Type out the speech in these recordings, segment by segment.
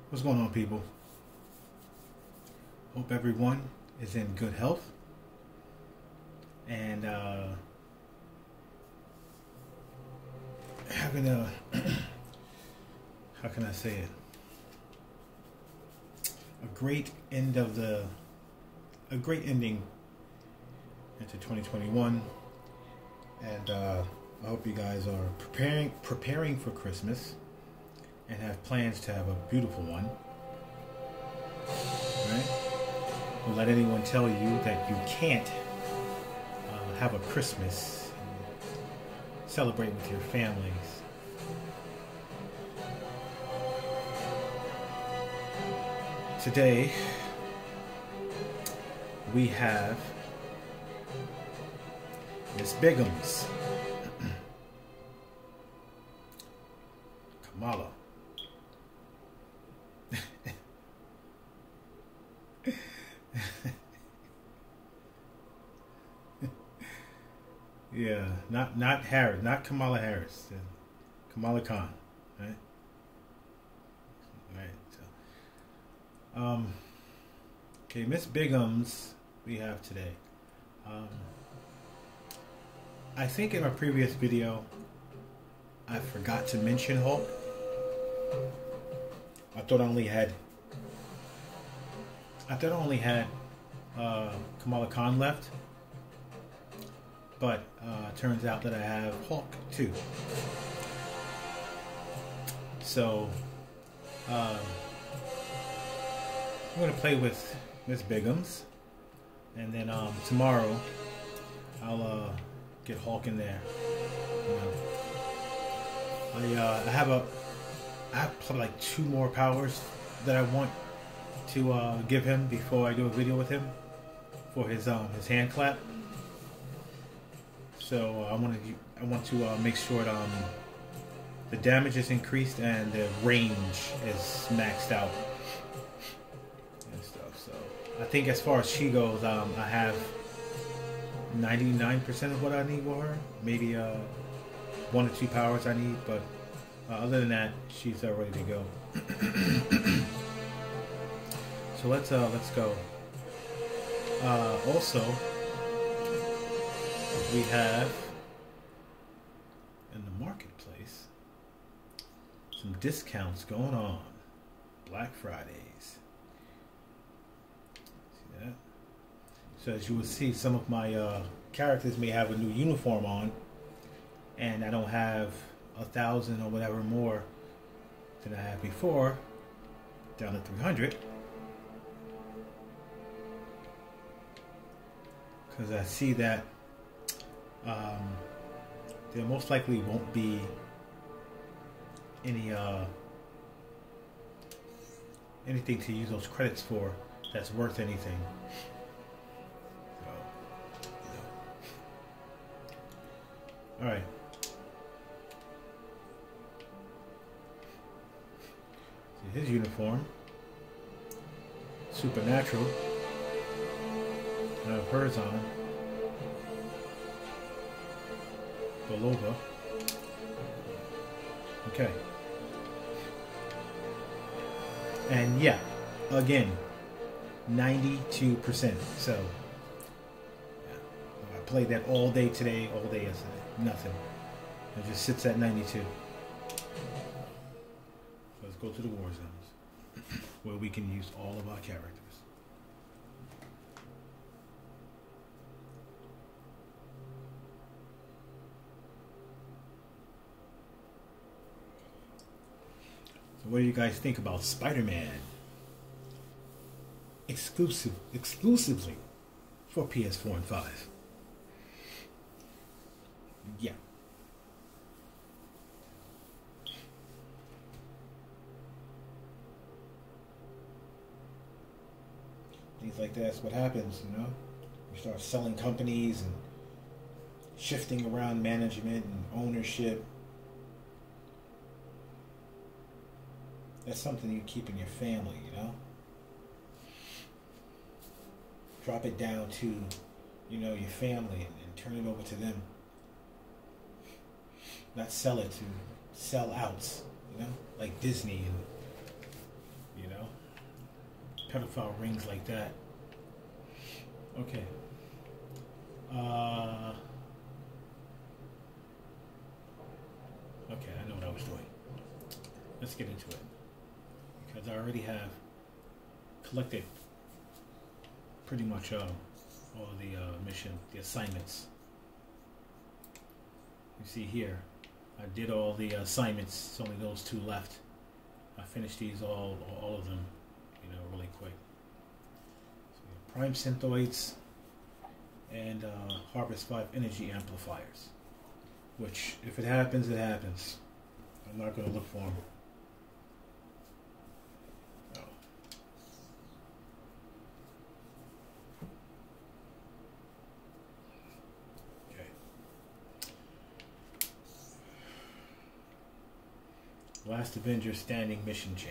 What's going on, people? Hope everyone is in good health and having a how can I say it? A great ending into 2021, and I hope you guys are preparing for Christmas and have plans to have a beautiful one. Right? Don't let anyone tell you that you can't have a Christmas and celebrate with your families. Today we have Miss Biggums, Kamala. Yeah, not Harris, not Kamala Harris, Kamala Khan, right? Right. So, okay, Miss Biggums, we have today. I think in our previous video, I forgot to mention Hulk. I thought I only had Kamala Khan left, but turns out that I have Hulk too. So I'm gonna play with Miss Biggums, and then tomorrow I'll get Hulk in there. You know, I have probably like 2 more powers that I want to give him before I do a video with him for his hand clap. So I want to make sure that the damage is increased and the range is maxed out and stuff. So I think as far as she goes, I have 99% of what I need for her. Maybe 1 or 2 powers I need, but other than that, she's ready to go. So let's go. Also, we have in the marketplace some discounts going on. Black Fridays. See that? So as you will see, some of my characters may have a new uniform on, and I don't have 1,000 or whatever more than I had before, down to 300. Because I see that there most likely won't be any anything to use those credits for that's worth anything. So, all right. See his uniform, Supernatural. I have hers on. Belova. Okay. And yeah, again, 92%. So, yeah. I played that all day today, all day yesterday. Nothing. It just sits at 92. Let's go to the war zones, where we can use all of our characters. What do you guys think about Spider-Man? Exclusively for PS4 and 5. Yeah. Things like that's what happens, you know? You start selling companies and shifting around management and ownership. That's something you keep in your family, you know? Drop it down to, you know, your family and turn it over to them. Not sell it to sell outs, you know? Like Disney and You know, pedophile rings like that. Okay. Okay, I know what I was doing. Let's get into it. Because I already have collected pretty much all of the the assignments. You see here, I did all the assignments. It's only those two left. I finished these all of them, you know, really quick. So prime synthoids and Harvest 5 energy amplifiers. Which, if it happens, it happens. I'm not going to look for them. No. Okay. Last Avenger standing mission chain.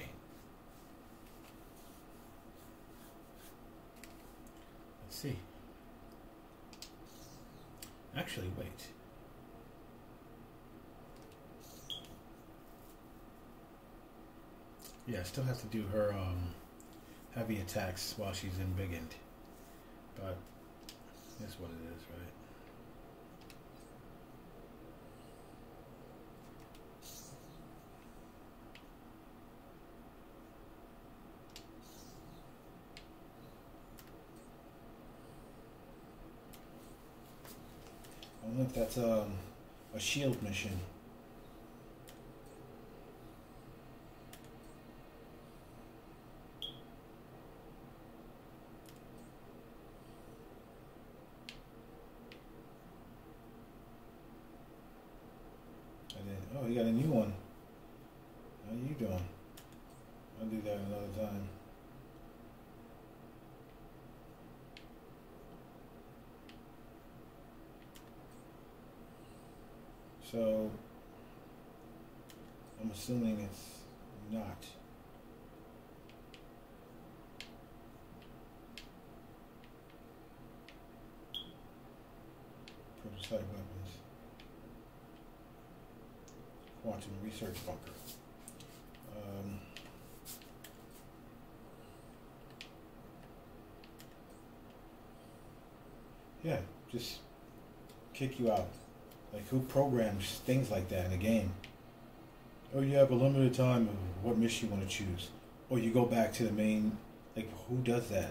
Let's see. Actually, wait. Yeah, I still have to do her heavy attacks while she's in Big End. But that's what it is, right? I don't know if that's a shield mission. Oh, you got a new one. How you doing? I'll do that another time. So, I'm assuming it's not. Prototype weapons. Quantum research bunker. Yeah, just kick you out. Like, who programs things like that in a game? Oh, you have a limited time of what mission you want to choose. Or you go back to the main. Like, who does that?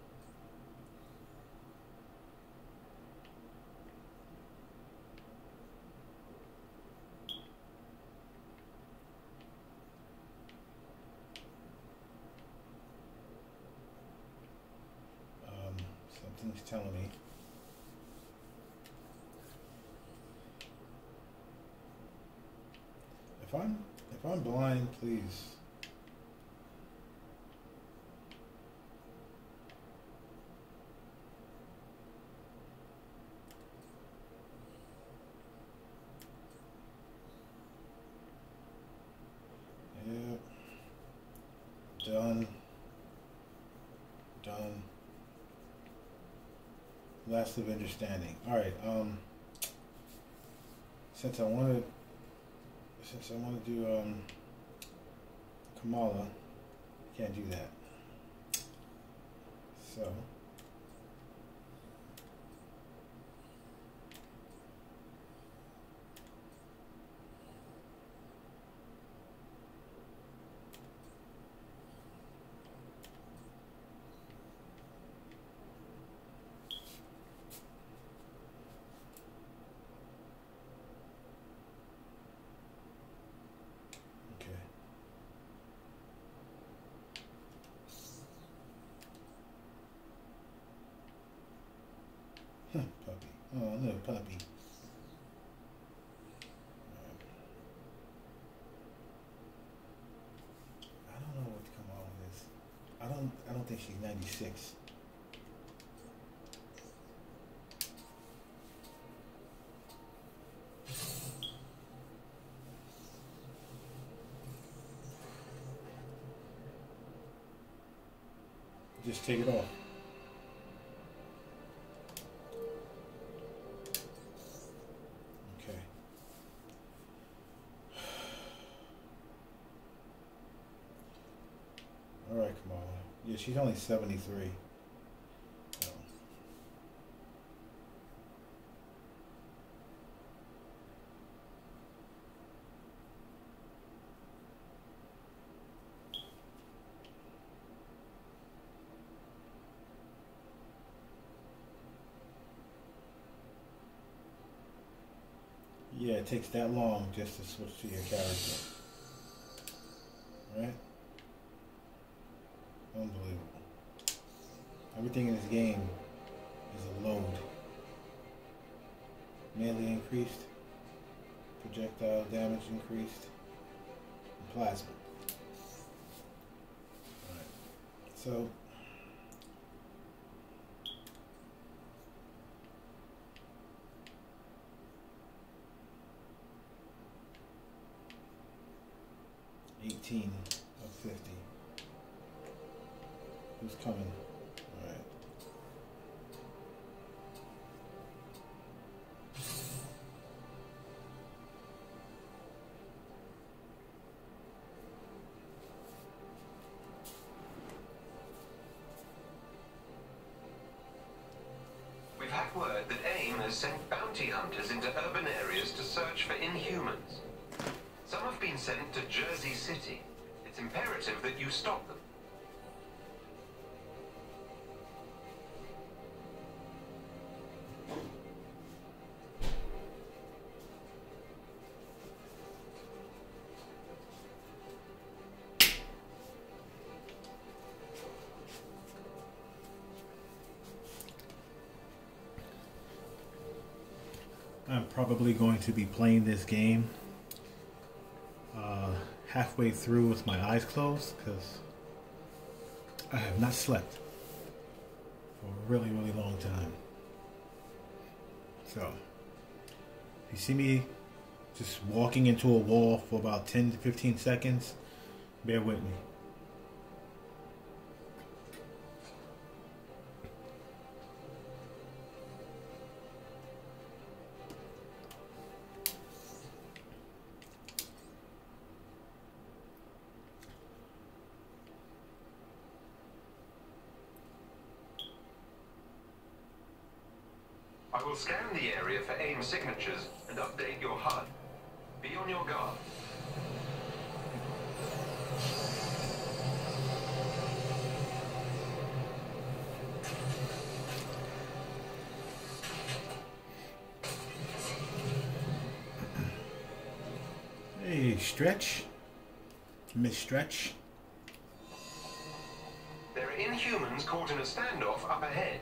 Something's telling me. If I'm blind, please. Yep. Done. Done. Last Avenger standing. All right. Since I want to do Kamala, can't do that. So. Puppy. Oh, little puppy. I don't know what to come out with this. I don't think she's 96. Just take it off. Alright, Kamala. Yeah, she's only 73. So. Yeah, it takes that long just to switch to your character. Right? Unbelievable. Everything in this game is a load. Melee increased, projectile damage increased, and plasma. Alright. So $18 of 50. Who's coming? Alright. We've had word that AIM has sent bounty hunters into urban areas to search for Inhumans. Some have been sent to Jersey City. It's imperative that you stop them. I'm probably going to be playing this game halfway through with my eyes closed because I have not slept for a really, really long time. So, if you see me just walking into a wall for about 10 to 15 seconds, bear with me. I will scan the area for AIM signatures and update your HUD. Be on your guard. Hey, Stretch. Miss Stretch. There are Inhumans caught in a standoff up ahead.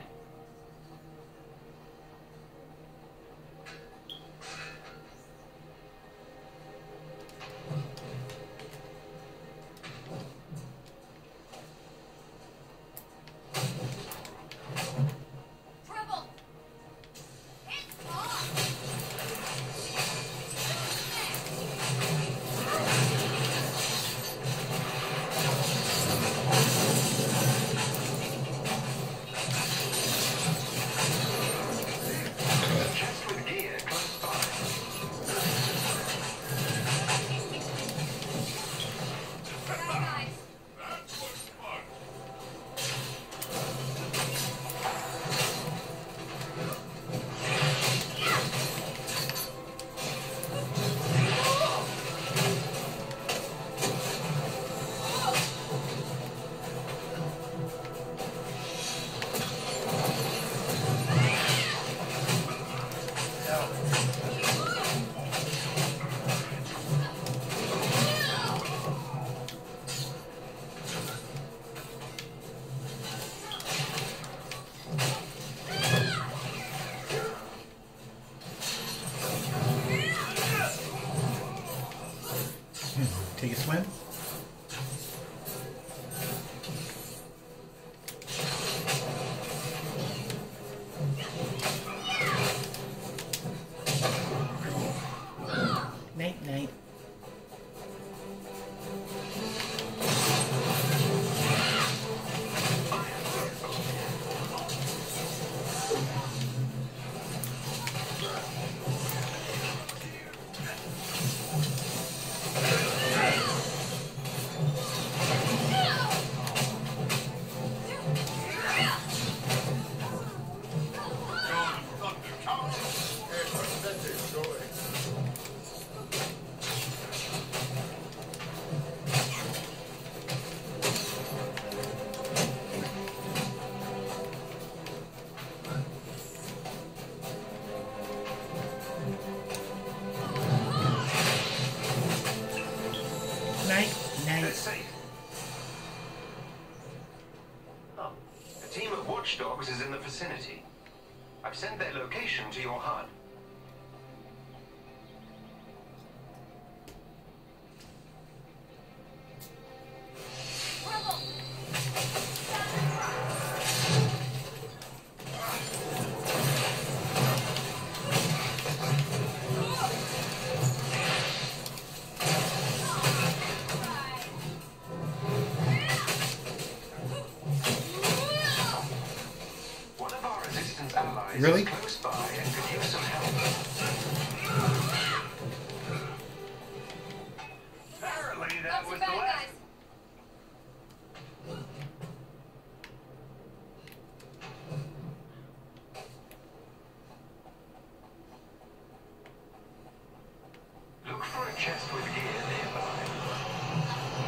Take a swim. Night, night. Night, They're night. safe. Oh, a team of watchdogs is in the vicinity. I've sent their location to your HUD. One of our resistance allies Really? is close by and could use some help. Apparently that was the last. Look for a chest with gear nearby.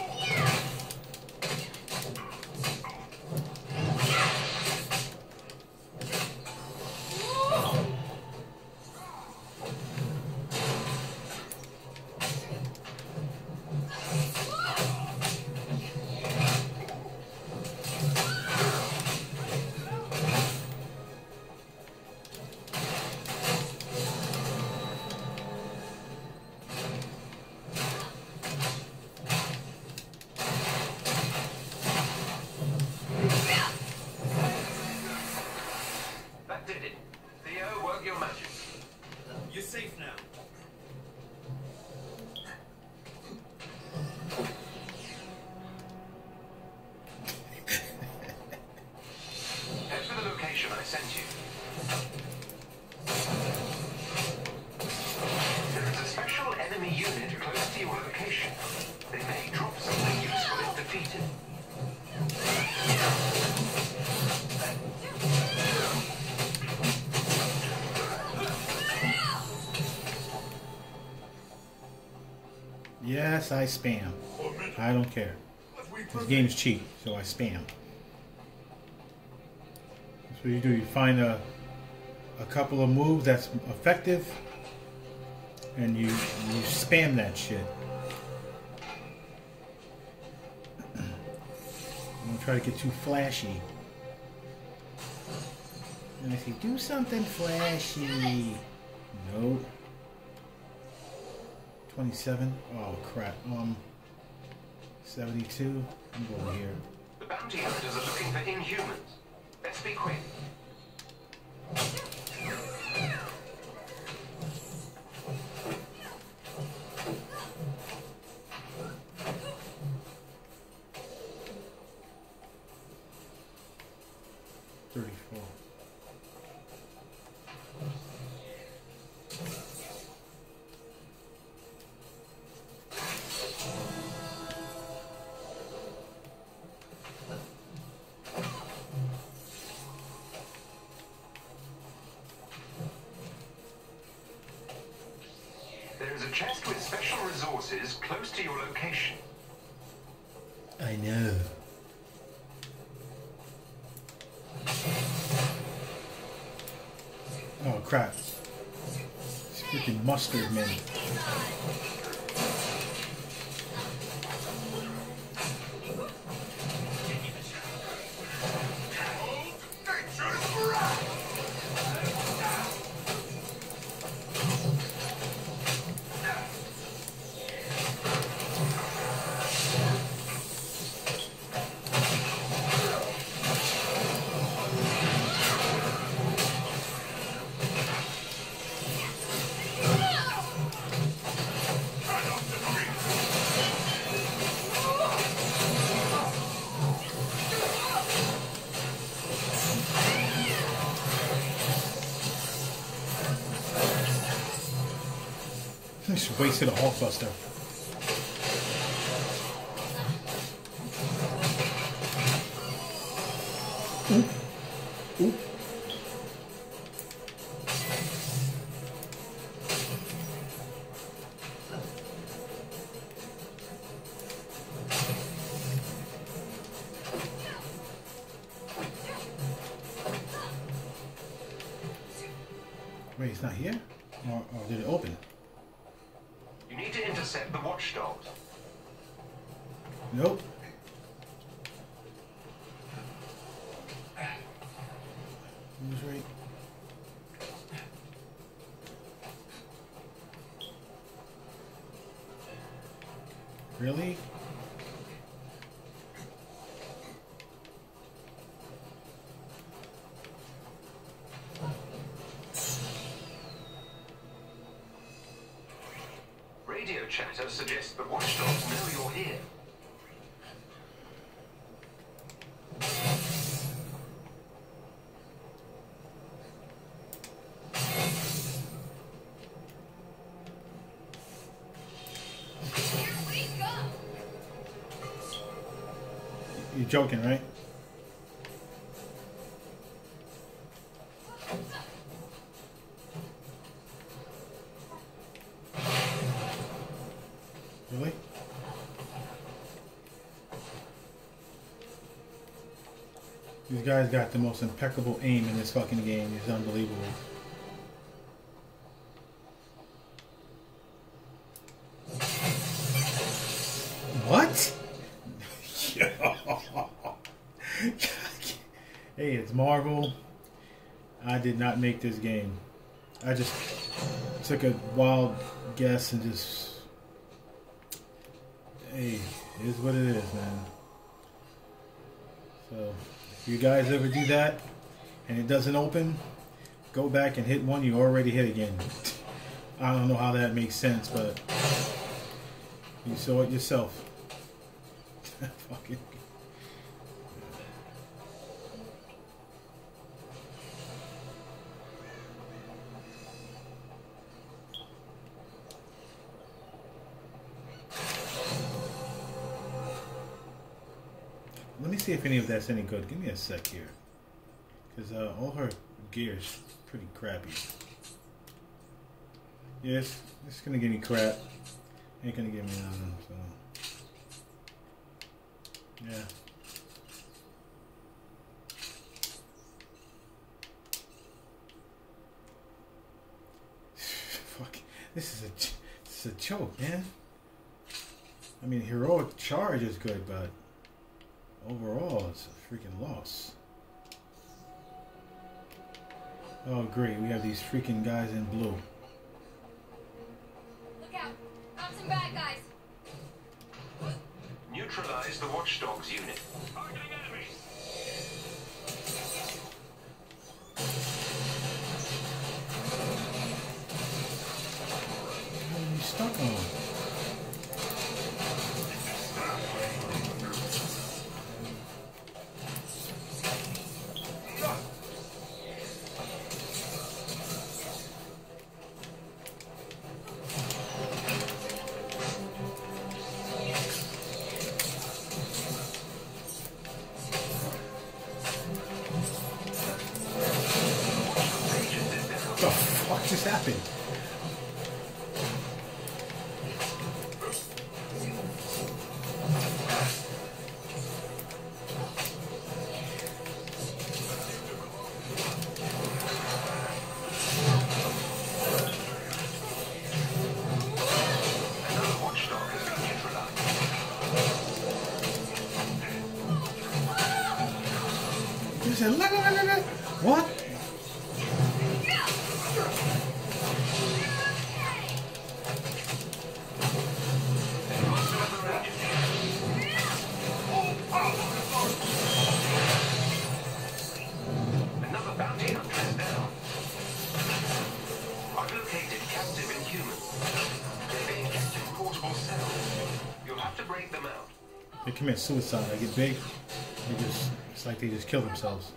That did it. Theo, work your magic. You're safe now. Head for the location I sent you. There is a special enemy unit close to your location. They may drop something useful if defeated. Yes, I spam. I don't care. This game's cheap, so I spam. That's what you do. You find a couple of moves that's effective, and you spam that shit. Don't try to get too flashy. And I say, do something flashy. Nope. 27. Oh crap. 72. I'm over here. The bounty hunters are looking for inhumans. Let's be quick. There is a chest with special resources close to your location. I know. Oh crap. It's freaking mustard man. Just wasted a Hulkbuster. Oop. Oop. Wait, it's not here? Or did it open? You need to intercept the watchdogs. Nope. Who's right? Really? Radio chatter suggests the watchdogs know you're here. You're joking, right? Really? These guys got the most impeccable aim in this fucking game. It's unbelievable. What? Hey, it's Marvel. I did not make this game. I just took a wild guess and just... Hey, it is what it is, man. So, if you guys ever do that and it doesn't open, go back and hit one you already hit again. I don't know how that makes sense, but you saw it yourself. Fucking. Let me see if any of that's any good. Give me a sec here. Because all her gear's pretty crappy. Yes, it's gonna give me crap. Ain't gonna give me nothing, so. Yeah. Fuck. This is a joke, man. I mean, heroic charge is good, but overall, it's a freaking loss. Oh, great. We have these freaking guys in blue. Look out. Got some bad guys. Neutralize the watchdogs unit. Targeting enemy. What are you stuck on? What just happened? Another watchdog has been neutralized. You said, la, la, la, la, la. What? Another bounty hunter is down. I've located captive Inhumans. They're being kept in portable cells. You'll have to break them out. They commit suicide. They get big. They just, it's like they just kill themselves.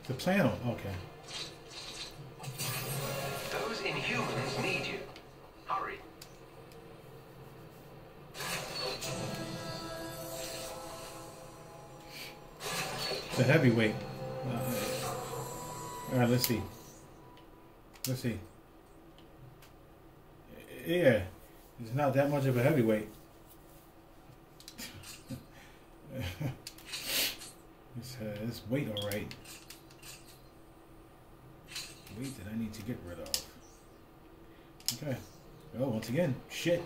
The plan. Okay. Those Inhumans need you. Hurry. It's a heavyweight. Alright, let's see. Let's see. Yeah, it's not that much of a heavyweight. It's weight alright. Weight that I need to get rid of. Okay. Oh, once again, shit.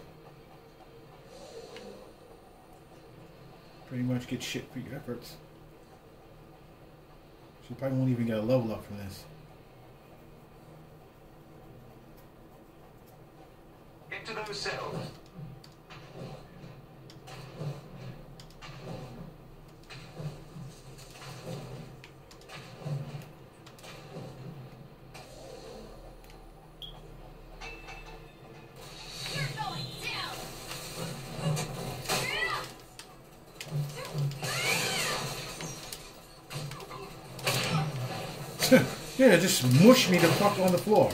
Pretty much get shit for your efforts. She probably won't even get a level up from this. Get to those cells. You're going down. Yeah, just mush me the fuck on the floor.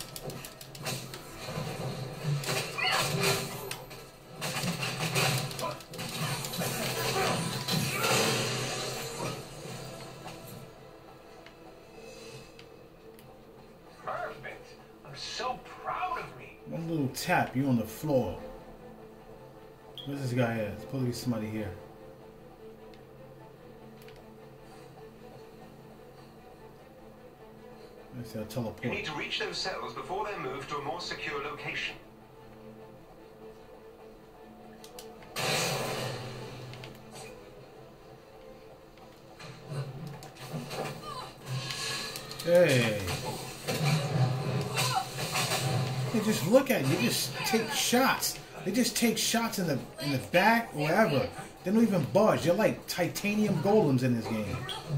Perfect. I'm so proud of me. One little tap, you on the floor. Where's this guy at? There's supposed to be somebody here. Let's see, I'll You teleport. need to reach those cells before they're moved to a more secure location. Hey. Hey, just look at you. You just take shots. They just take shots in the back, wherever. They don't even budge. They're like titanium golems in this game.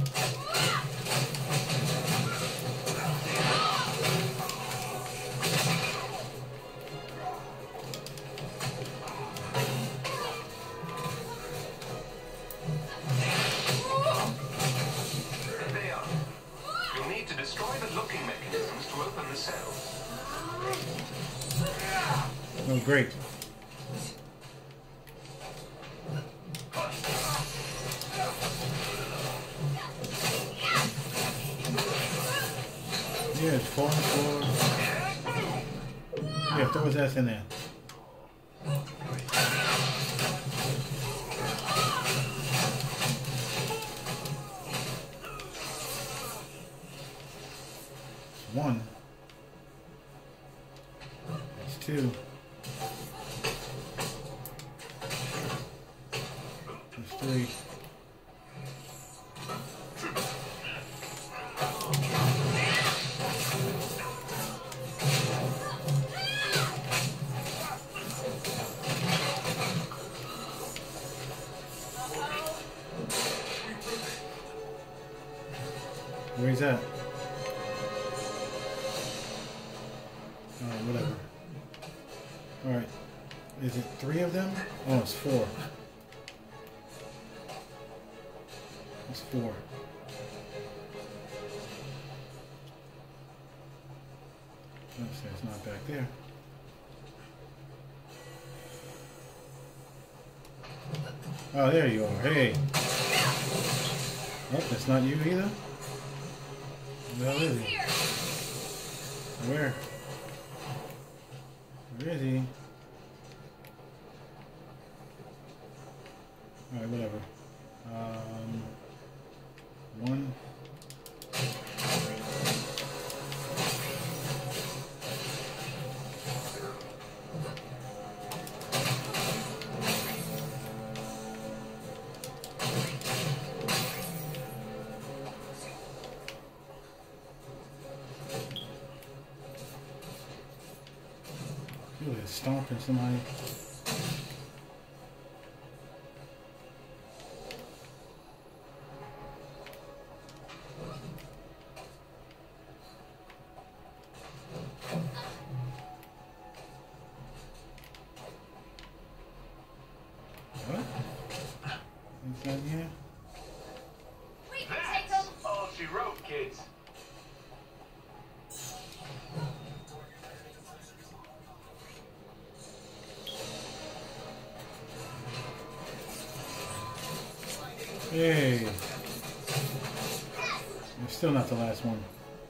There they are. You'll need to destroy the locking mechanisms to open the cells. Oh, great. Yeah, it's falling floor. Yeah, throw his ass in there. One. That's two. That's three. Where's that? Whatever. Alright. Is it three of them? Oh, it's four. It's four. Oops, it's not back there. Oh, there you are. Hey. Oh, that's not you either? Where is he? Here. Where? Where is he? Alright, whatever. One. Ooh, they're stomping somebody. What? Is that here? We can take That's them. all she wrote. up, kids. Hey. It's still not the last one.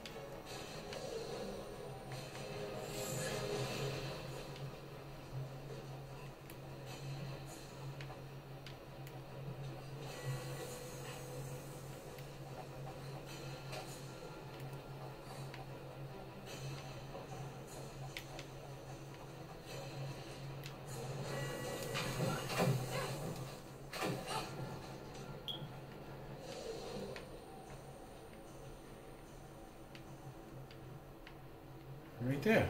Right there.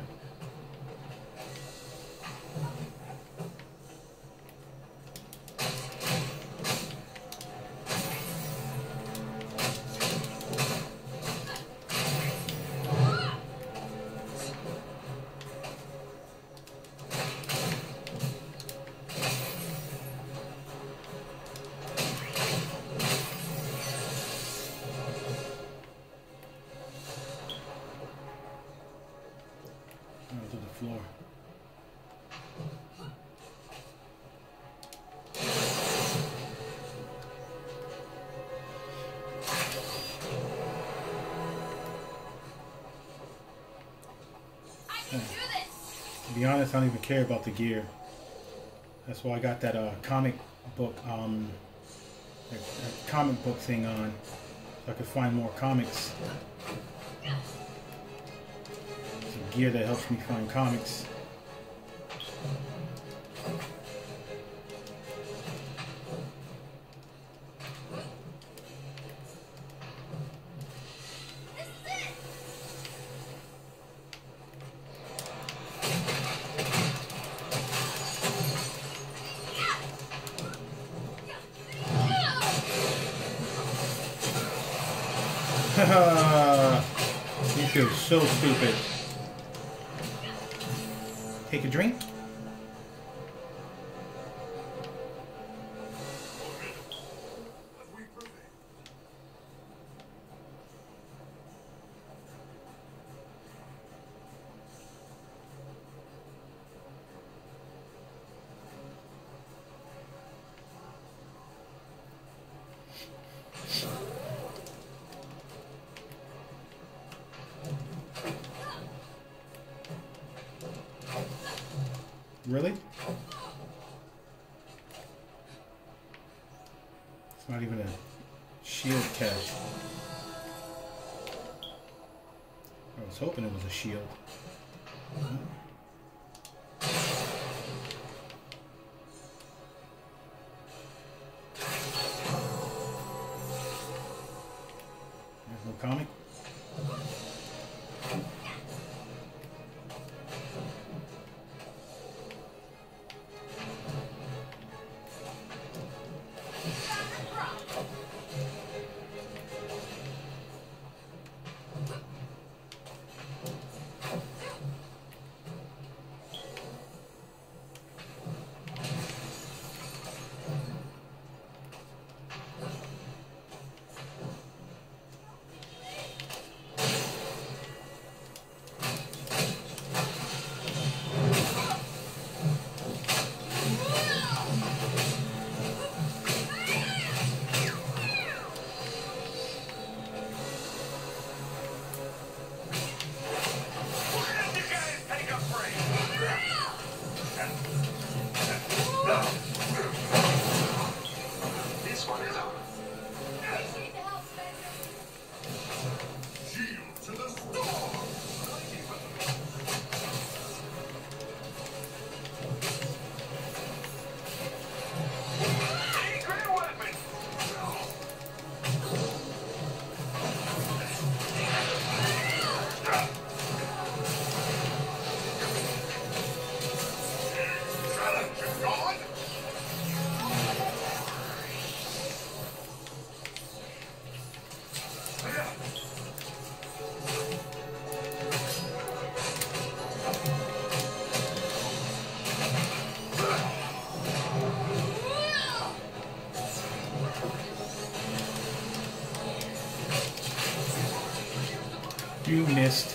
To the floor. I can do this. To be honest, I don't even care about the gear. That's why I got that comic book that comic book thing on, so I could find more comics. Some gear that helps me find comics. This is it. Haha! You feel so stupid. Take a drink? Really? It's not even a shield catch. I was hoping it was a shield. There's no comic. You missed.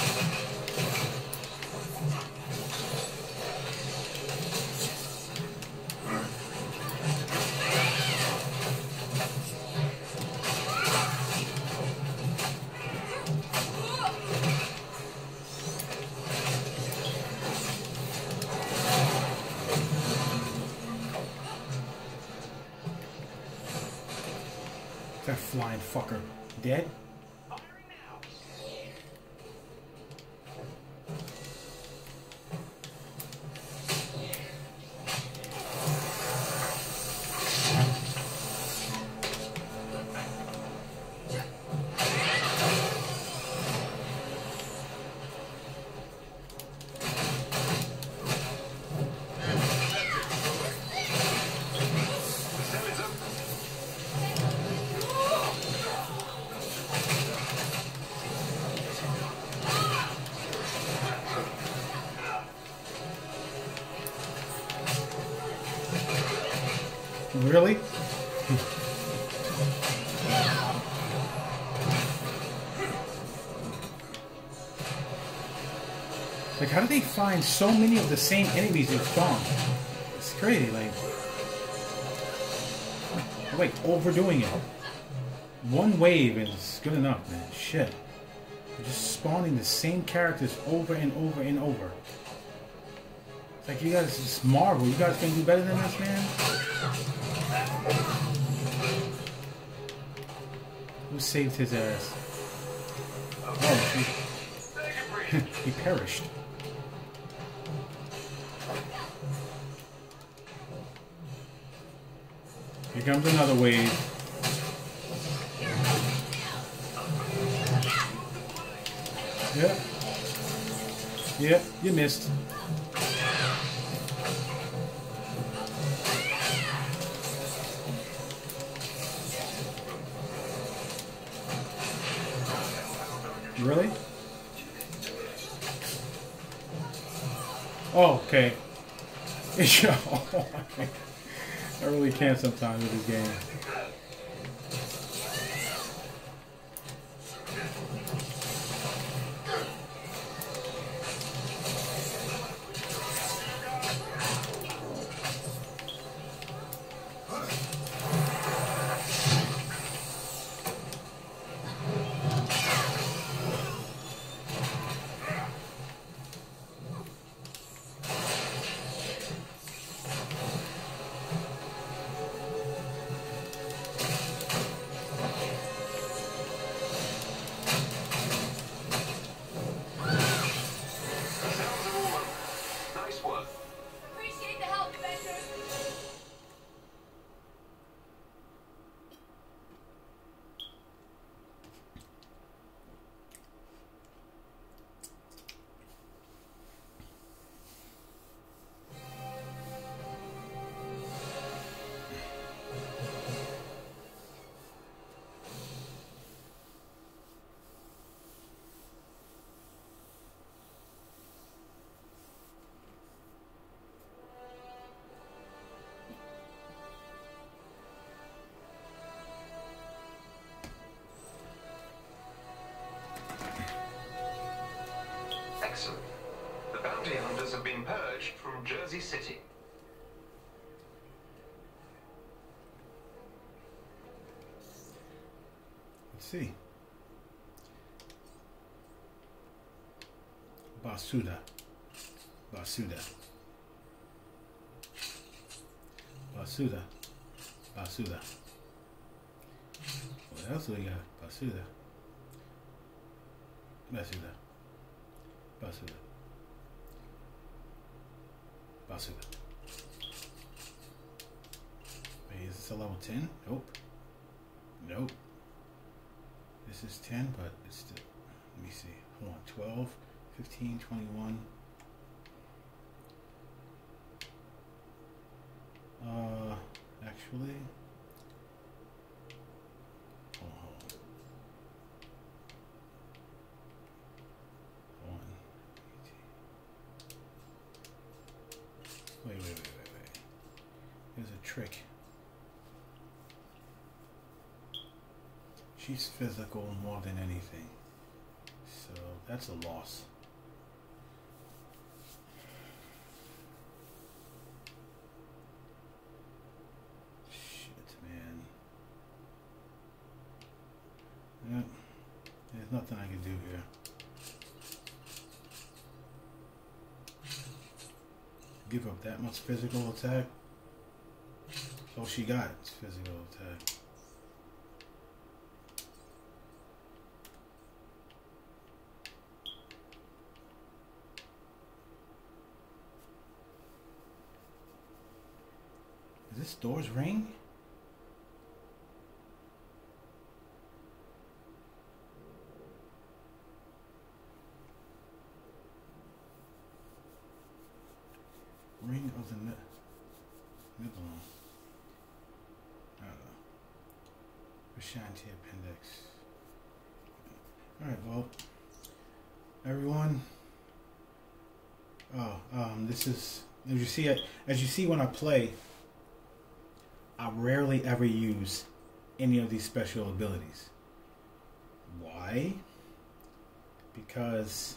That flying fucker dead? Really? Like, how do they find so many of the same enemies in spawn? It's crazy, like overdoing it. One wave and it's good enough, man. Shit. They're just spawning the same characters over and over and over. It's like, you guys just marvel. You guys can do better than this, man? Who saved his ass? Oh, he perished. Here comes another wave. Yep. Yep, you missed. Really? Oh, okay. I really can't sometimes with this game. Appreciate the help, Bender. Excellent. The bounty hunters have been purged from Jersey City. Let's see. Basuda. Basuda. Basuda. Basuda. What else do we got? Basuda. Basuda. Basuda. Basuda. Wait, is this a level 10? Nope. Nope. This is 10, but it's still, let me see. Hold on. 12, 15, 21. Actually. Hold on. Wait. There's a trick. She's physical more than anything. that's a loss. Shit, man. Yeah, there's nothing I can do here. Give up that much physical attack. All she got is physical attack. Is this door's ring? Ring of the Nibelung. I don't know. Vishanti appendix. Alright, well, everyone. This is as you see when I play, I rarely ever use any of these special abilities. Why? Because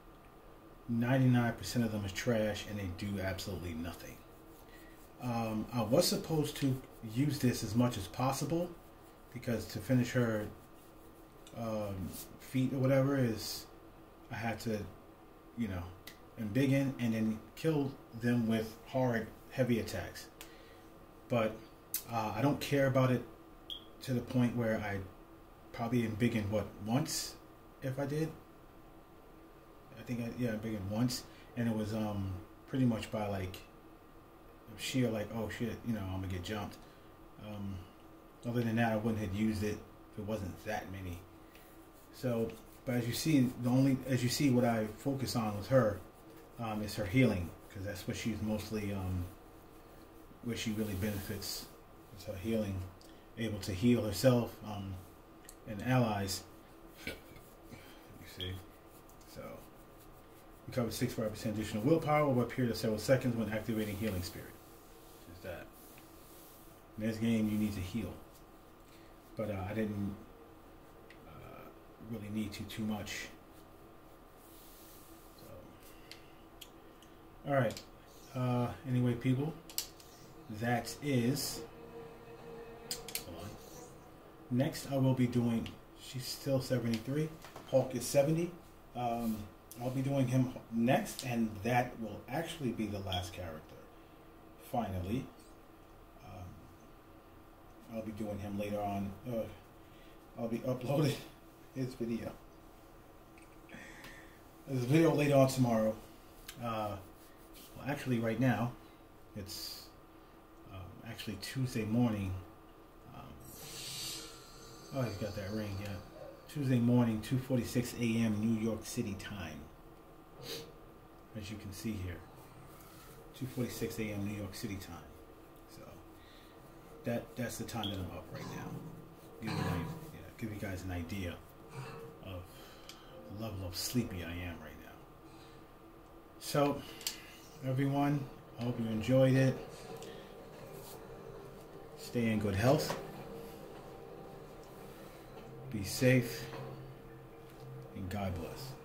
99% of them is trash and they do absolutely nothing. I was supposed to use this as much as possible because to finish her feat or whatever is I had to, embiggen and then kill them with hard, heavy attacks. But I don't care about it to the point where I probably embiggen once if I did. I think embiggen once, and it was pretty much by like sheer like, oh shit, I'm gonna get jumped. Other than that, I wouldn't have used it if it wasn't that many. So, but as you see, what I focus on with her is her healing, because that's what she's mostly where she really benefits. It's her healing, able to heal herself and allies. You see, so recover 65% additional willpower over a period of several seconds when activating Healing Spirit. Just that. In this game, you need to heal, but I didn't really need to too much. So, all right. Anyway, people, that is. Hold on. Next, I will be doing. She's still 73. Hulk is 70. I'll be doing him next, and that will actually be the last character. Finally, I'll be doing him later on. I'll be uploading his video. There's a video later on tomorrow. Well, actually, right now, it's actually Tuesday morning. Oh, he's got that ring, yeah. Tuesday morning, 2:46 a.m. New York City time. As you can see here, 2:46 a.m. New York City time. So that's the time that I'm up right now. Give you guys an idea of the level of sleepy I am right now. So, everyone, I hope you enjoyed it. Stay in good health. Be safe, and God bless.